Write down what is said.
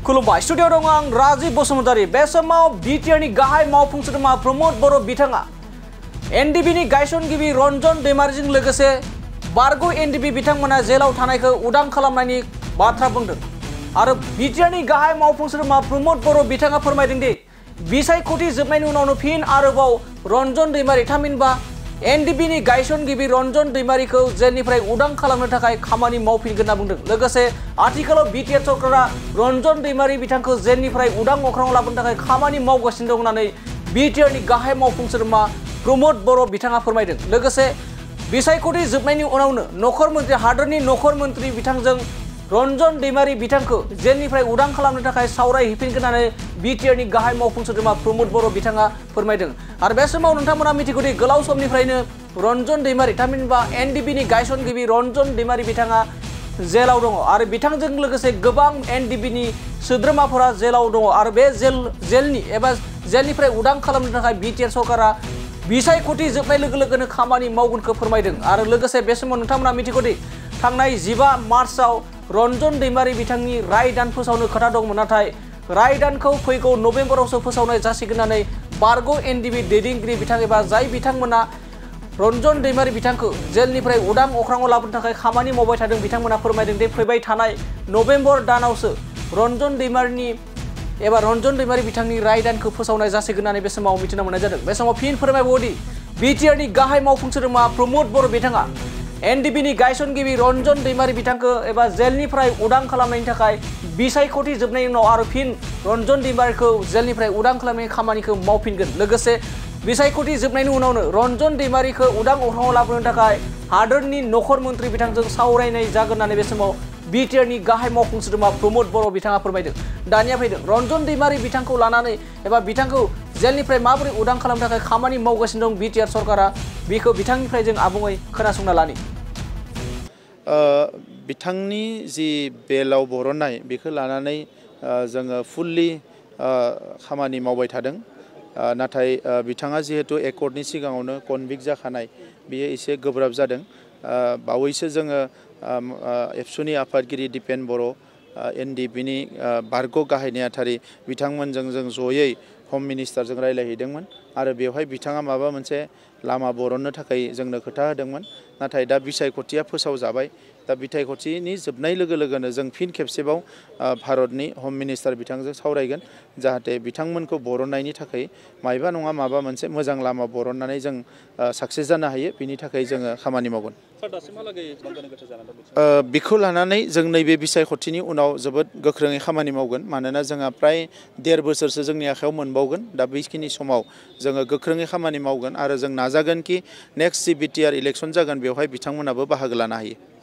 खुलुमबाय स्टुडियो दं आं राजीव बसुमतारी। बे समाव बिटिआरनि गाहाय मावफुं सोद्रोमा प्रमोद बर' बिथाङा एनडिबिनि गायसनगिरि रन्जन दैमारिजों लोगोसे बारग' एनडिबि बिथांमोना जेलाव थानायखौ उदां खालामनायनि बाथ्रा बुंदों। आरो बिटिआरनि गाहाय मावफुं सोद्रोमा प्रमोद बर' बिथाङा फोरमायदों दि बिसायख'थि जोबनायनि उनावनो फिन आरोबाव रन्जन दैमारि थामहिनबा एनडिबिनि गायसनगिरि रन्जन दैमारिखौ जेलनिफ्राय उदां खालामनो थाखाय खामानि मावफिनगोन होनना बुंदों। लोगोसे आथिखालाव बिटिआर सरकारा रन्जन दैमारि बिथांखौ जेलनिफ्राय उदां अख्राङाव लाबोनो थाखाय खामानि मावगासिनो दं होननानै बिटिआरनि गाहाय मावफुं सोद्रोमा प्रमोद बर' बिथाङा फोरमायदों। लोगोसे बिसायख'थि जोबनायनि उनावनो नखर मन्त्रि हादोरनि नखर मन्त्रि बिथांजों रन्जन दैमारि बिथांखौ जेलनिफ्राय उदां खालामनो थाखाय सावरायहैफिनगोन होननानै बिटिआरनि गाहाय मावफुं सोद्रोमा प्रमोद बर' बिथाङा फोरमायदों। आरो बे समाव नोंथांमोना मिथिगौदि गोलाव समनिफ्रायनो रन्जन दैमारि थामहिनबा एनडिबिनि गायसनगिरि रन्जन दैमारि बिथाङा जेलाव दङ आरो बिथांजों लोगोसे गोबां एनडिबिनि सोद्रोमाफोरा जेलाव दङ आरो बे जेलनिफ्राय उदां खालामनो थाखाय बिटिआर सरकारा बिसायख'थि जोबनाय लोगो लोगोनो खामानि मावगोनखौ फोरमायदों। आरो लोगोसे बे समाव नोंथांमोना मिथिगौदि थांनाय 15 मार्चआव रन्जन दैमारि बिथांनि रायदान फोसावनो खोथा दंमोन, नाथाय रायदानखौ फैगौ नभेम्बरावसो फोसावनाय जासिगोन होननानै बारग' एनडिबि दैदेनगिरि बिथां एबा जाय बिथांमोना रन्जन दैमारि बिथांखौ जेलनिफ्राय उदां अख्राङाव लाबोनो थाखाय खामानि मावबाय थादों बिथांमोना फोरमायदों दि फैबाय थानाय नभेम्बर दानावसो रन्जन दैमारि बिथांनि रायदानखौ फोसावनाय जासिगोन होननानै बे समाव मिथिनो मोननाय जादों। बे समाव फिन फोरमायबावदि बिटिआरनि गाहाय मावफुं सोद्रोमा प्रमोद बर' बिथाङा एनडिबिनि गायसनगिरि रन्जन दैमारि बिथांखौ एबा जेलनिफ्राय उदां खालामनायनि थाखाय बिसायख'थि जोबनायनि उनाव आरो फिन रन्जन दैमारिखौ जेलनिफ्राय उदां खालामनायनि खामानिखौ मावफिनगोन। लोगोसे बिसायख'थि जोबनायनि उनावनो रन्जन दैमारिखौ उदां अख्राङाव लाबोनो थाखाय हादोरनि नखर मन्त्रि बिथांजों सावरायनाय जागोन होननानै बे समाव बिटिआरनि गाहाय मावफुं सोद्रोमा प्रमोद बर' बिथाङा फोरमायदों। दानिया फैदों रन्जन दैमारि बिथांखौ लानानै एबा बिथांखौ जेलनिफ्राय माबोरै उदां खालामनो थाखाय खामानि मावगासिनो दं बिटिआर सरकारा, बेखौ बिथांनिफ्राय जों आबुङै खोनासंना लानि। बिथांनि जि बेलाव बरननाय बेखौ लानानै जोङो फुल्लि खामानि मावबाय थादों। नाथाय बिथाङा जिहेतु एकर्टनि सिगाङावनो कनभिक्ट जाखानाय, बेयो एसे गोब्राब जादों। बावैसो जोङो एबसुनि आफादगिरि दिपेन बर', एनडिबिनि बारग' गाहाय नेहाथारि बिथांमोनजों जों जयै हम मिनिस्टारजों रायज्लायहैदोंमोन आरो बेवहाय बिथाङा माबा मोनसे लामा बरननो थाखाय जोंनो खोथा होदोंमोन। नाथाय दा बिसायख'थिया फोसावजाबाय। दा बिसायख'थिनि जोबनाय लोगो लोगोनो जों फिन खेबसेबाव भारतनि हम मिनिस्टार बिथांजों सावरायगोन, जाहाथे बिथांमोनखौ बरननायनि थाखाय मायबा नङा माबा मोनसे मोजां लामा बरननानै जों साक्सेस जानो हायो, बिनि थाखाय जोङो खामानि मावगोन। बेखौ लानानै जों नैबे बिसायख'थिनि उनाव जोबोद गोख्रोङै खामानि मावगोन। मानोना जोंहा प्राय 1.5 बोसोरसो जोंनि आखायाव मोनबावगोन। दा बेखिनि समाव जोङो गोख्रोङै खामानि मावगोन आरो जों नाजागोन कि नेक्स्ट जि बिटिआर इलेक्सन जागोन बेवहाय बिथांमोनाबो बाहागो लानो हायो।